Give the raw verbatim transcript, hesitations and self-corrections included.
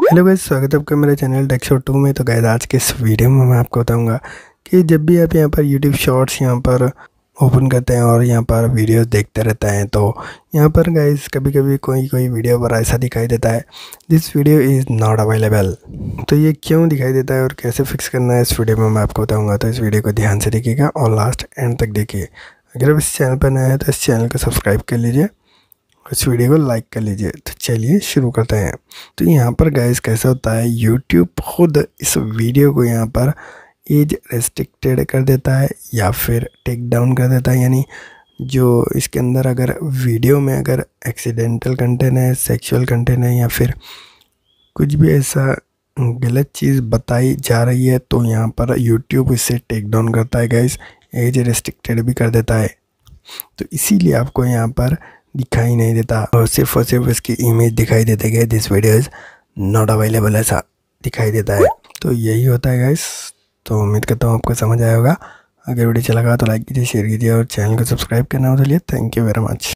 Hello guys, स्वागत है आपका मेरे चैनल टेक शो टू में। तो गाइस आज के इस वीडियो में मैं आपको बताऊंगा कि जब भी आप यहाँ पर यूट्यूब शॉर्ट्स यहाँ पर ओपन करते हैं और यहाँ पर वीडियोस देखते रहते हैं तो यहाँ पर गाइस कभी कभी कोई कोई वीडियो पर ऐसा दिखाई देता है, this video is not available. तो ये क्यों दिखाई देता है और कैसे फिक्स करना है इस वीडियो में मैं आपको बताऊँगा। तो इस वीडियो को ध्यान से देखिएगा और लास्ट एंड तक देखिए। अगर आप इस चैनल पर नए हैं तो इस चैनल को सब्सक्राइब कर लीजिए, इस वीडियो को लाइक कर लीजिए। तो चलिए शुरू करते हैं। तो यहाँ पर गाइस कैसा होता है, यूट्यूब खुद इस वीडियो को यहाँ पर एज रेस्ट्रिक्टेड कर देता है या फिर टेक डाउन कर देता है। यानी जो इसके अंदर अगर वीडियो में अगर एक्सीडेंटल कंटेंट है, सेक्सुअल कंटेंट है या फिर कुछ भी ऐसा गलत चीज़ बताई जा रही है तो यहाँ पर यूट्यूब इसे टेक डाउन करता है गाइस, एज रेस्ट्रिक्टेड भी कर देता है। तो इसीलिए आपको यहाँ पर दिखाई नहीं देता और सिर्फ और सिर्फ इसकी इमेज दिखाई देते गए, this video is not available ऐसा दिखाई देता है। तो यही होता है गाइस। तो उम्मीद करता हूँ आपको समझ आया होगा। अगर वीडियो अच्छा लगा तो लाइक कीजिए, शेयर कीजिए और चैनल को सब्सक्राइब करना हो तो लिए। Thank you very much.